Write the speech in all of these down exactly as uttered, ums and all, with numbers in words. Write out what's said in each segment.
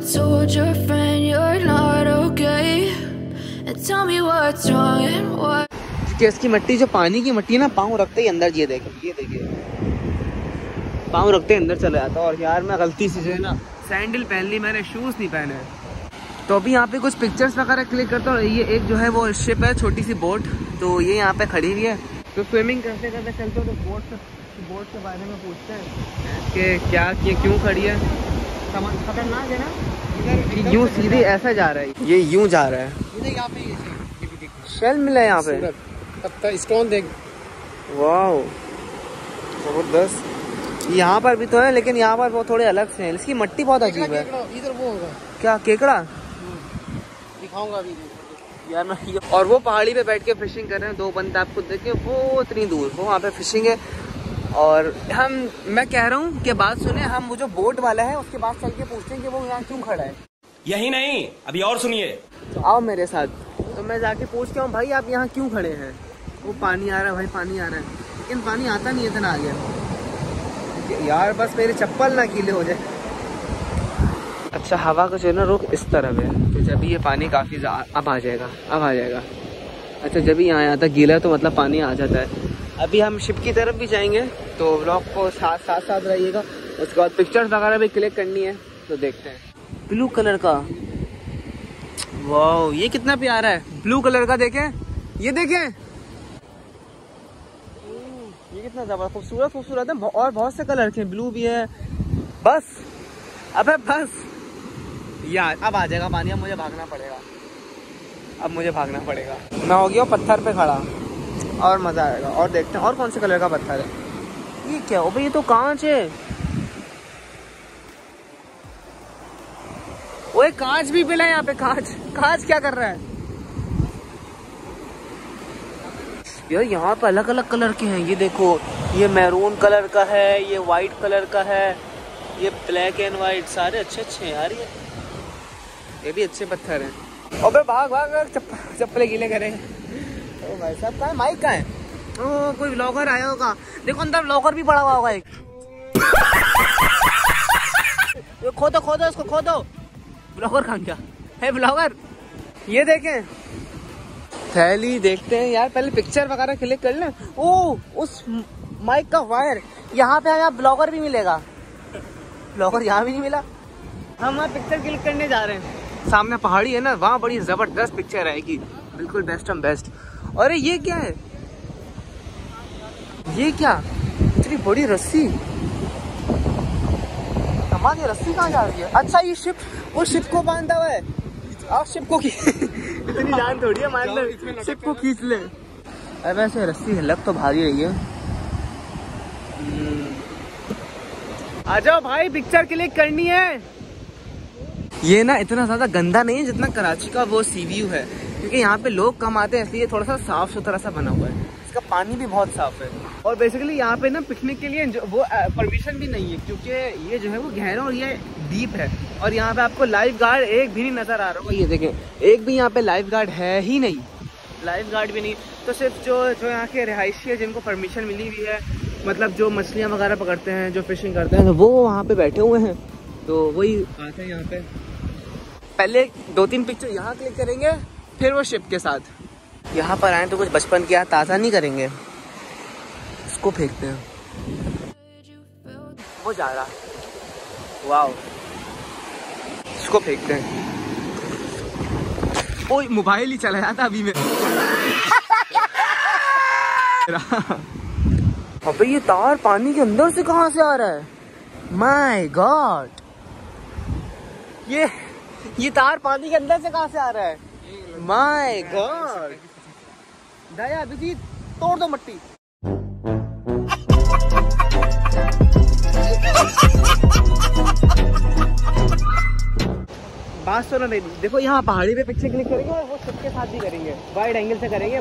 told your friend you're not okay and tell me what's wrong and what. इसकी मिट्टी जो पानी की मिट्टी है ना, पाँव रखते ही अंदर, ये देखो, ये देखिए पाँव रखते ही अंदर चला जाता है। और यार मैं गलती से जो है ना सैंडल पहन ली मैंने, शूज़ नहीं पहने। तो अभी यहाँ पे कुछ पिक्चर्स वगैरह क्लिक करता हूँ। ये एक जो है वो शिप है, छोटी सी बोट, तो ये यहाँ पे खड़ी हुई है। तो स्विमिंग करते करते चलते हो तो बोट बोट के बारे में पूछते हैं कि क्या ये क्यों खड़ी है, खतरनाक है ना, यूँ सीधे ऐसा जा रहा है, ये यूँ जा रहा है। यहाँ पे शेल मिला है यहाँ पे, स्टोन देख, वाह जबरदस्त। यहाँ पर भी तो है लेकिन यहाँ पर वो थोड़े अलग से हैं, इसकी मिट्टी बहुत अजीब है। इधर वो होगा क्या, केकड़ा दिखाऊंगा अभी यार मैं। और वो पहाड़ी पे बैठ के फिशिंग कर रहे हैं दो बंदे, आपको देखे वो इतनी दूर, वो वहाँ पे फिशिंग है। और हम मैं कह रहा हूँ कि बात सुने, हम वो जो बोट वाला है उसके पास चल के पूछते हैं कि वो यहाँ क्यों खड़ा है। यही नहीं, अभी और सुनिए। तो आओ मेरे साथ, तो मैं जाके पूछता हूँ भाई आप यहाँ क्यों खड़े हैं। वो पानी आ रहा है भाई, पानी आ रहा है, लेकिन पानी आता नहीं है इतना आगे यार, बस मेरी चप्पल ना गीले हो जाए। अच्छा हवा का जो है ना रुख इस तरफ है, तो जब ये पानी काफ़ी अब आ जाएगा, अब आ जाएगा। अच्छा जब भी यहाँ आता गीला तो मतलब पानी आ जाता है। अभी हम शिप की तरफ भी जाएंगे, तो व्लॉग को साथ साथ साथ रहिएगा। उसके बाद पिक्चर्स वगैरह भी क्लिक करनी है, तो देखते हैं। ब्लू कलर का, वाह ये कितना प्यारा है, ब्लू कलर का, देखें ये देखें, ये कितना जबरदस्त खूबसूरत खूबसूरत है। और बहुत से कलर के, ब्लू भी है। बस अबे बस यार, अब आ जाएगा पानी, अब मुझे भागना पड़ेगा, अब मुझे भागना पड़ेगा। मैं हो गया पत्थर पे खड़ा, और मज़ा आएगा। और देखते हैं और कौन से कलर का पत्थर है। ये क्या हो भाई, ये तो कांच है। ओए कांच भी मिला यहाँ पे, कांच कांच क्या कर रहा है यार। यहाँ पे अलग अलग कलर के हैं, ये देखो, ये मैरून कलर का है, ये वाइट कलर का है, ये ब्लैक एंड वाइट, सारे अच्छे अच्छे हैं यार। ये ये भी अच्छे पत्थर हैं। अबे भाग भाग, चप्पल चप्पल गीले करें। ओ भाई साहब कहाँ है, माइक कहाँ है? ओ कोई व्लॉगर आया होगा, देखो अंदर व्लॉगर भी पड़ा हुआ होगा एक। खोदो खोदो इसको, खोदो। व्लॉगर कहाँ गया है, व्लॉगर? ये देखें थैली, देखते हैं यार, पहले पिक्चर वगैरह क्लिक कर लें। ओ उस माइक का वायर, यहाँ पे यहाँ ब्लॉगर भी मिलेगा, ब्लॉगर यहाँ भी नहीं मिला। हम वहाँ पिक्चर क्लिक करने जा रहे हैं, सामने पहाड़ी है ना, वहाँ बड़ी जबरदस्त पिक्चर आएगी, बिल्कुल बेस्ट ऑफ बेस्ट। अरे ये क्या है, ये क्या इतनी बड़ी रस्सी, हमारी रस्सी कहाँ जा रही है? अच्छा ये शिप, वो शिप को बांधा हुआ है, आप शिप को इतनी जान थोड़ी है, मान लो शिप को खींच ले। अरे वैसे रस्सी है, लग तो भारी रही है। आ जाओ भाई, पिक्चर क्लिक करनी है। ये ना इतना ज्यादा गंदा नहीं है जितना कराची का वो सी व्यू है, क्योंकि यहाँ पे लोग कम आते हैं, इसलिए थोड़ा सा साफ सुथरा सा बना हुआ है। इसका पानी भी बहुत साफ है। और बेसिकली यहाँ पे ना पिकनिक के लिए वो परमिशन भी नहीं है, क्योंकि ये जो है वो गहरा और ये डीप है। और यहाँ पे आपको लाइफ गार्ड एक भी नहीं नजर आ रहा होगा, ये देखें एक भी यहाँ पे लाइफ गार्ड है ही नहीं, लाइफ गार्ड भी नहीं। तो सिर्फ जो जो यहाँ के रिहायशी है जिनको परमिशन मिली हुई है, मतलब जो मछलियाँ वगैरह पकड़ते हैं, जो फिशिंग करते हैं, वो वहाँ पे बैठे हुए हैं। तो वही आते हैं यहाँ पे, पहले दो तीन पिक्चर यहाँ क्लिक करेंगे, फिर वो शिप के साथ। यहाँ पर आए तो कुछ बचपन की याद ताज़ा नहीं करेंगे, इसको फेंकते हैं। वो जा रहा, वाह, इसको फेंकते हैं। ओए मोबाइल ही चला जाता अभी में। अबे ये तार पानी के अंदर से कहाँ से आ रहा है? माय गॉड, ये ये तार पानी के अंदर से कहाँ से आ रहा है? माय गॉड, दया अभिजीत तोड़ दो मट्टी। बात सुनो मेरी, देखो यहाँ पहाड़ी पे पिक्चर क्लिक करेंगे और वो शिप के साथ भी करेंगे, वाइड एंगल से करेंगे।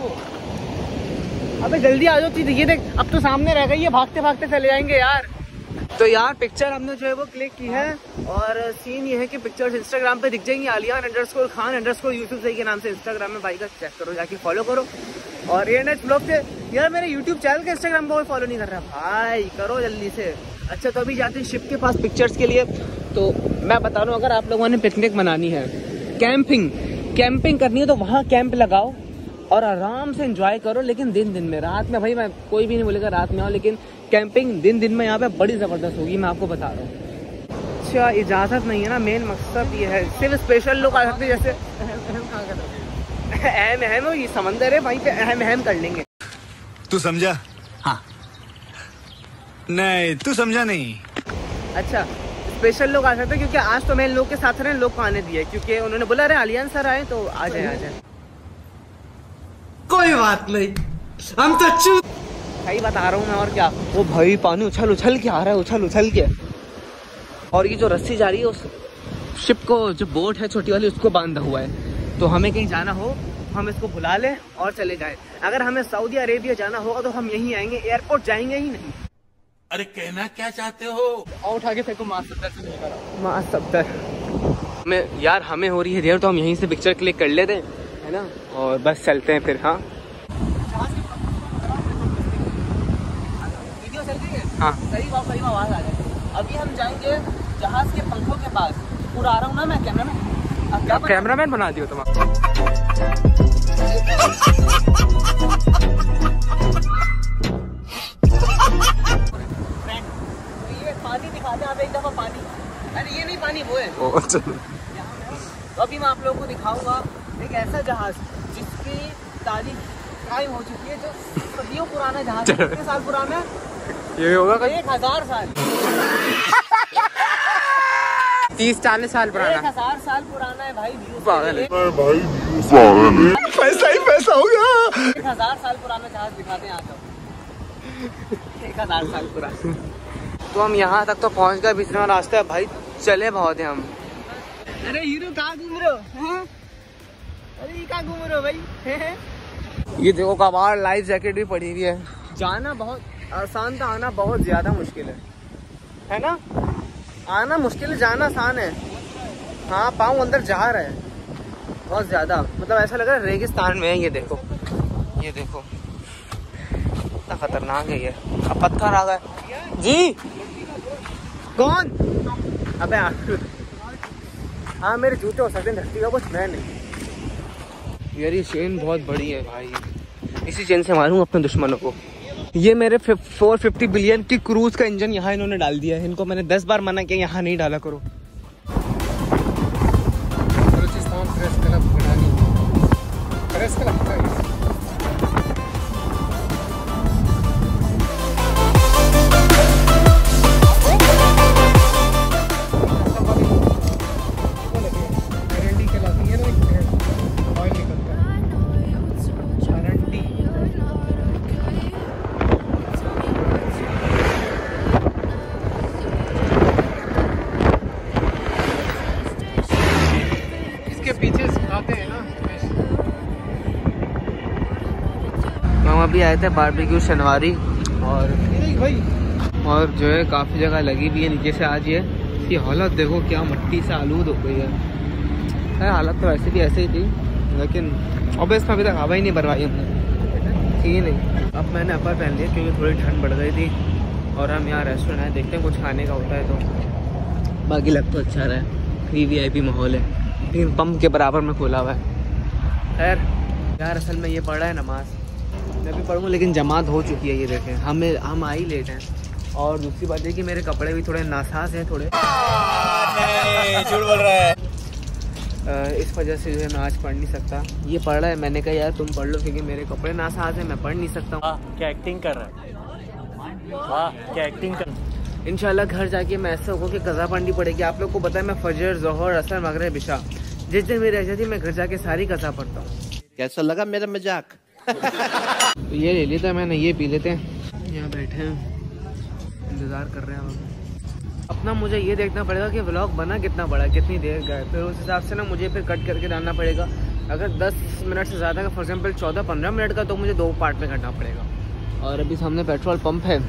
अबे जल्दी आ जाओ, ये देख अब तो सामने रह गई है, भागते भागते चले जाएंगे यार। तो यार पिक्चर हमने जो है वो क्लिक की है, और सीन ये है कि पिक्चर्स इंस्टाग्राम पे दिख जाएंगी, Aliyan underscore Khan underscore YouTube सही के नाम से इंस्टाग्राम में, भाई का चेक करो, जाके फॉलो करो। और ये नेक्स्ट ब्लॉग पे यार मेरे यूट्यूब चैनल के इंस्टाग्राम को फॉलो नहीं कर रहा भाई, करो जल्दी से। अच्छा तो अभी जाते हैं शिप के पास पिक्चर्स के लिए, तो मैं बता रहा हूँ, अगर आप लोगों ने पिकनिक मनानी है, कैंपिंग कैंपिंग करनी है, तो वहाँ कैंप लगाओ और आराम से एंजॉय करो। लेकिन दिन दिन में, रात में भाई मैं कोई भी नहीं बोलेगा रात में आओ, लेकिन कैंपिंग दिन दिन में यहाँ पे बड़ी ज़बरदस्त होगी, मैं आपको बता रहा हूँ। अच्छा, इजाज़त नहीं है ना, मेन मकसद ये है, सिर्फ स्पेशल लोग आ सकते हैं। जैसे अहम अहम ये समंदर है, वहीं पे अहम अहम कर लेंगे। तू समझा? हाँ। नहीं, तू समझा नहीं। अच्छा, स्पेशल लोग आ सकते हैं, क्योंकि आज तो मैं इन लोग के साथ रहे, लोग को आने दिए, क्योंकि उन्होंने बोला अरे आलियान सर आए तो आ जाए आ जाए। कोई बात नहीं, हम तो चूत सही बता रहा हूँ मैं, और क्या। वो भाई पानी उछल उछल के आ रहा है, उछल उछल के, और ये जो रस्सी जा रही है उस शिप को, जो बोट है छोटी वाली, उसको बांधा हुआ है। तो हमें कहीं जाना हो, हम इसको बुला लें और चले जाए। अगर हमें सऊदी अरेबिया जाना होगा तो हम यहीं आएंगे, एयरपोर्ट जाएंगे ही नहीं। अरे कहना क्या चाहते हो? और उठा के फेंको, मार सत्तर से नहीं करा। माँ सत्तर में यार हमें हो रही है देर, तो हम यहीं से पिक्चर क्लिक कर लेते हैं, है ना, और बस चलते हैं फिर। हाँ वीडियो चल रही है? हाँ, करीब आप करीब आवाज़ आ जाए। अभी हम जाएंगे जहाज के पंखों के पास। पूरा आ रहा हूँ ना मैं कैमरा मैन, अब क्या कैमरा मैन बना दियो तुम। ये पानी दिखा दे आप एक दफा, पानी। अरे ये नहीं पानी, वो है। ओ, अच्छा। तो अभी मैं आप लोगों को दिखाऊंगा एक ऐसा जहाज जिसकी तारीख कायम हो चुकी है, जो सदियों पुराना जहाज। कितने साल पुराना है ये? होगा एक हजार साल, तीस चालीस साल पुराना, एक हजार साल पुराना है भाई। पागल है भाई, पैसा ही पैसा हो गया। एक हजार साल पुराना जहाज दिखाते हैं आप, एक हजार साल पुराना। तो हम यहाँ तक तो पहुँच गए, बीच में रास्ता है भाई, चले बहुत है हम। अरे हीरो कहाँ घूम रहे हो? अरे ये कहाँ घूम रहे हो भाई? ये देखो कबाड़, लाइफ जैकेट भी पड़ी हुई है। जाना बहुत आसान था, आना बहुत ज्यादा मुश्किल है, है ना। आना मुश्किल है, जाना आसान है। हाँ, पाँव अंदर जा रहा है बहुत ज्यादा, मतलब ऐसा लग रहा है रेगिस्तान में है। ये देखो, ये देखो कितना खतरनाक है ये। अब पत्थर आ गए जी। कौन? अबे हाँ, मेरे जूते हो सकते हैं धरती का, कुछ मैं नहीं। यार ये चेन बहुत बड़ी है भाई, इसी चेन से मारूंगा अपने दुश्मनों को। ये मेरे फोर फिफ्टी बिलियन की क्रूज का इंजन यहाँ इन्होंने डाल दिया है। इनको मैंने दस बार मना किया यहाँ नहीं डाला करो। बलूचिस्तान प्रेस क्लब बनानी, प्रेस क्लब है। हम अभी आए थे बारबेक्यू शनवारी, और और जो है काफ़ी जगह लगी भी है नीचे से। आज ये इसकी हालत देखो, क्या मट्टी से आलूद हो गई है। है हालत तो वैसे भी ऐसे ही थी, लेकिन अब इसमें अभी तक हवा ही नहीं भरवाई हमने, ठीक है नहीं। अब मैंने अपर पहन लिया क्योंकि थोड़ी ठंड बढ़ गई थी, और हम यहाँ रेस्टोरेंट आए, देखते हैं कुछ खाने का होता है तो। बाकी लग तो अच्छा रहा है, फ्री वी आई पी माहौल है, लेकिन पंप के बराबर में खोला हुआ है। खैर यार, असल में ये पढ़ रहा है नमाज, मैं भी पढ़ूँ, लेकिन जमात हो चुकी है। ये देखें, हमें हम आई लेट हैं, और दूसरी बात है कि मेरे कपड़े भी थोड़े नासाज हैं, थोड़े झूठ बोल रहा है। इस वजह से जो है मैं आज पढ़ नहीं सकता। ये पढ़ रहा है, मैंने कहा यार तुम पढ़ लो, क्योंकि मेरे कपड़े नासाज हैं, मैं पढ़ नहीं सकता हूँ। क्या एक्टिंग कर रहा है? वाह, क्या एक्टिंग कर। इंशाल्लाह घर जाके मैं ऐसा होगा कि कज़ा पढ़नी पड़ेगी। आप लोग को पता है मैं फजर, ज़ोहर, असर, मगरिब, इशा जिस दिन मेरी रह जाती मैं घर जाके सारी कज़ा पढ़ता हूँ। कैसा लगा मेरा मजाक? तो ये ले लेता मैंने, ये पी लेते हैं। यहाँ बैठे हैं, इंतज़ार कर रहे हैं हम। अपना मुझे ये देखना पड़ेगा कि व्लॉग बना कितना बड़ा, कितनी देर गए, फिर उस हिसाब से ना मुझे फिर कट करके डालना पड़ेगा। अगर दस मिनट से ज़्यादा का, फॉर एग्जाम्पल चौदह पंद्रह मिनट का, तो मुझे दो पार्ट में करना पड़ेगा। और अभी सामने पेट्रोल पंप है,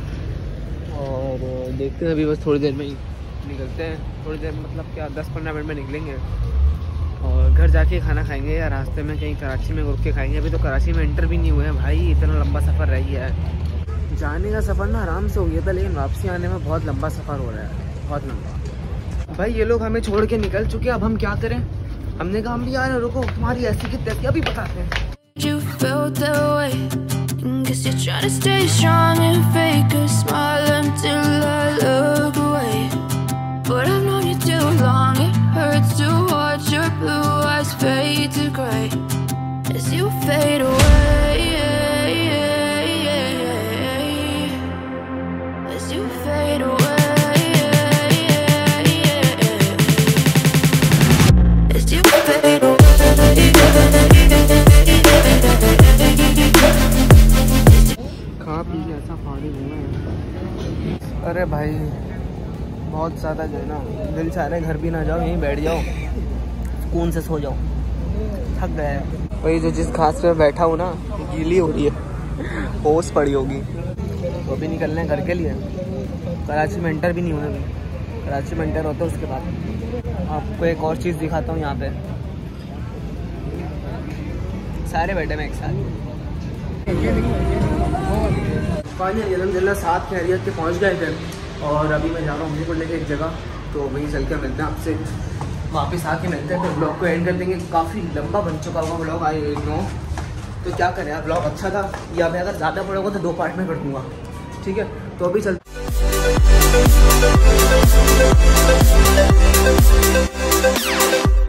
और देखते हैं अभी बस थोड़ी देर में ही निकलते हैं। थोड़ी देर मतलब क्या, दस पंद्रह मिनट में निकलेंगे, और घर जाके खाना खाएंगे या रास्ते में कहीं कराची में रुक के खाएंगे। अभी तो कराची में एंटर भी नहीं हुए हैं भाई, इतना लंबा सफ़र रह गया है। जाने का सफ़र ना आराम से हो गया था, लेकिन वापसी आने में बहुत लंबा सफ़र हो रहा है, बहुत लंबा। भाई ये लोग हमें छोड़ के निकल चुके, अब हम क्या करें? हमने कहा हम भी यार रुको, तुम्हारी ऐसी की तैसी अभी बताते हैं। You felt that way. Guess you're trying to stay strong and fake a smile until I look away. But I've known you too long. It hurts to watch your blue eyes fade to gray as you fade away. As you fade away. As you fade away. खा पी के ऐसा पानी घूमे। अरे भाई बहुत ज़्यादा जो है ना दिल चाह रहा है घर भी ना जाओ, यहीं बैठ जाओ, सुकून से सो जाओ, थक गया है। वही जो जिस घास पे बैठा हूँ ना गीली हो रही है, ओस पड़ी होगी। वो भी निकलने घर के लिए, कराची में एंटर भी नहीं हुए अभी, कराची में एंटर होता है उसके बाद। आपको एक और चीज़ दिखाता हूँ, यहाँ पे सारे बैठे मैं एक साथ। फाइनली अलहमदिल्ला साथ खैरियत के पहुँच गए थे और अभी मैं जा रहा हूँ मम्मी को लेके एक जगह, तो वहीं चल के मिलते हैं आपसे, वापस आके मिलते हैं, फिर ब्लॉग को एंड कर देंगे। काफ़ी लंबा बन चुका हुआ ब्लॉग, आई नो, तो क्या करें यार, ब्लॉग अच्छा था, या मैं अगर ज़्यादा पड़ेगा तो दो पार्ट में कर दूँगा, ठीक है? तो अभी चलते